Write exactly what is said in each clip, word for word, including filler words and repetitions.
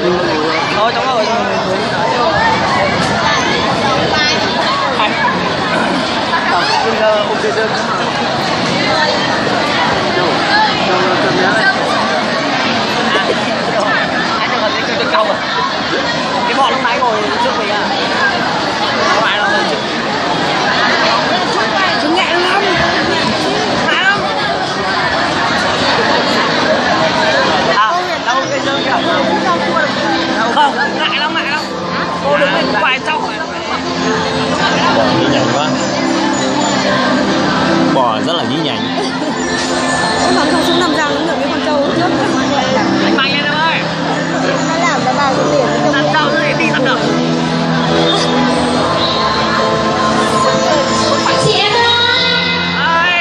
Thôi đúng rồi. Bây giờ ok chưa? Đâu? Đâu là cơm nhá. Anh cho mình cái câu à. Cái bọn lúc nãy ngồi trước mình à. Các bạn nào trước. Chúng nhẹ lắm. Phải không? À, đâu cái dương kìa. Không, ngại lắm, ngại lắm. Cô đứng bên ngoài trong này. Bò nhí nhảnh quá. Bò rất là nhí nhảnh. Con trâu xuống nằm răng cũng được với con trâu trước. Anh mạnh lên em ơi. Nó làm nó vào cái tiền nó Đặt đầu nó đi đặt đầu. chị em ơi.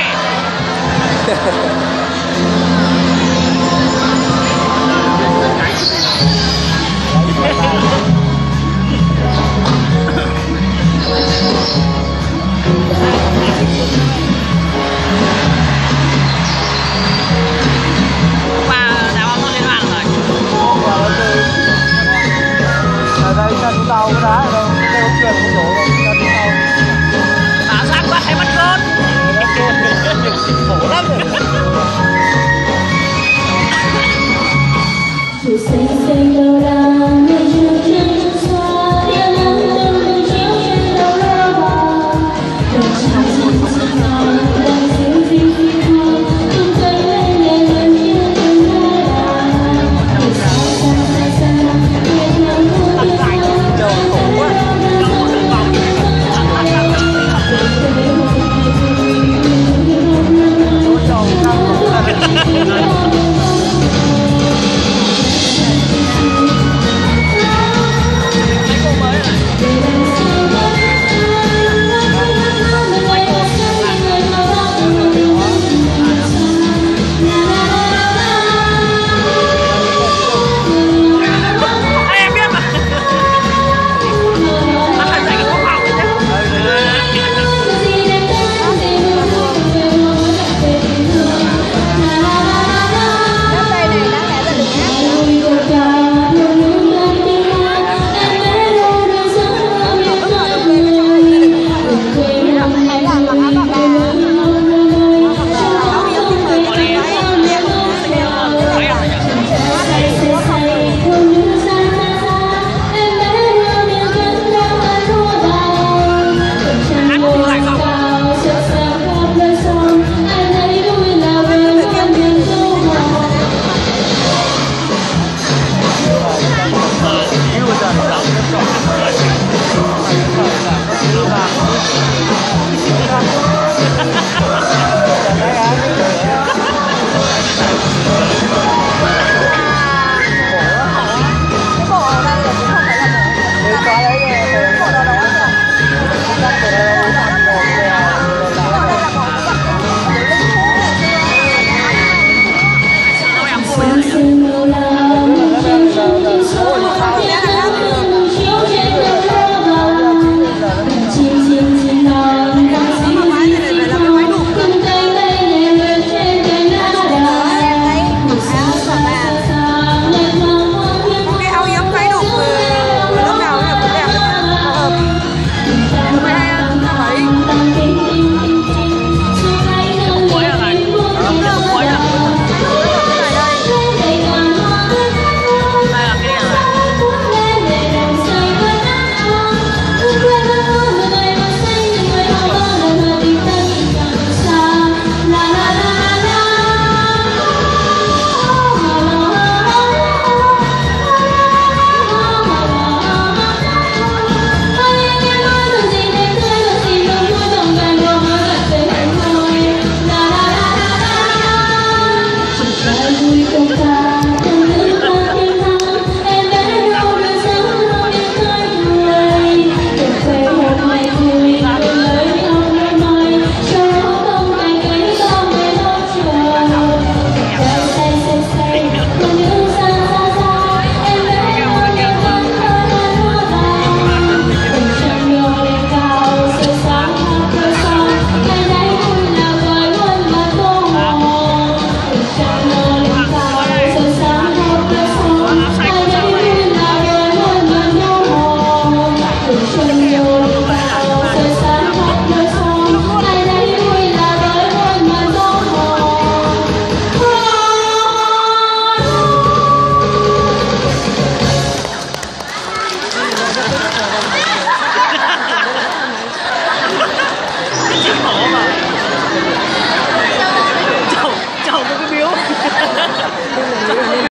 Đây ra chúng tao có đá ở đâu, đây có chuyện không đổ đâu, ra chúng tao. Thả xác bắt hay bắt con? Khổ lắm rồi. Dù xanh xanh đâu đó